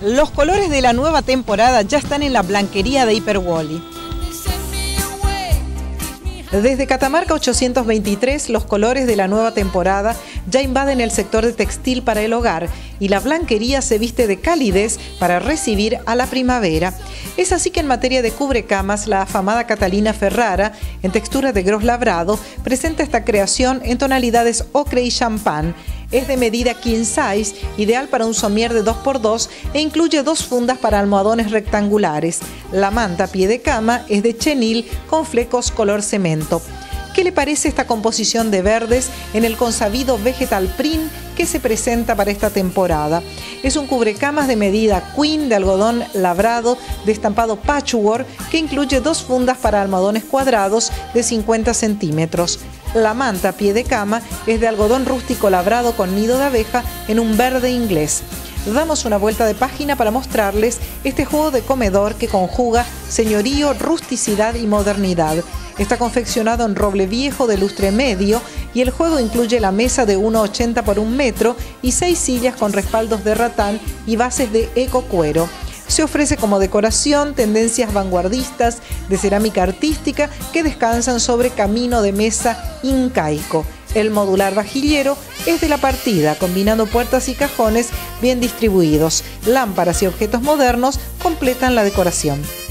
Los colores de la nueva temporada ya están en la blanquería de Hyper Wally. Desde Catamarca 823, los colores de la nueva temporada ya invaden el sector de textil para el hogar y la blanquería se viste de calidez para recibir a la primavera. Es así que en materia de cubrecamas, la afamada Catalina Ferrara, en textura de gros labrado, presenta esta creación en tonalidades ocre y champán. Es de medida king size, ideal para un somier de 2x2 e incluye 2 fundas para almohadones rectangulares. La manta pie de cama es de chenil con flecos color cemento. ¿Qué le parece esta composición de verdes en el consabido vegetal print que se presenta para esta temporada? Es un cubrecamas de medida queen de algodón labrado de estampado patchwork que incluye 2 fundas para almohadones cuadrados de 50 centímetros. La manta pie de cama es de algodón rústico labrado con nido de abeja en un verde inglés. Damos una vuelta de página para mostrarles este juego de comedor que conjuga señorío, rusticidad y modernidad. Está confeccionado en roble viejo de lustre medio y el juego incluye la mesa de 1,80 por 1 metro y 6 sillas con respaldos de ratán y bases de ecocuero. Se ofrece como decoración tendencias vanguardistas de cerámica artística que descansan sobre camino de mesa incaico. El modular vajillero es de la partida, combinando puertas y cajones bien distribuidos. Lámparas y objetos modernos completan la decoración.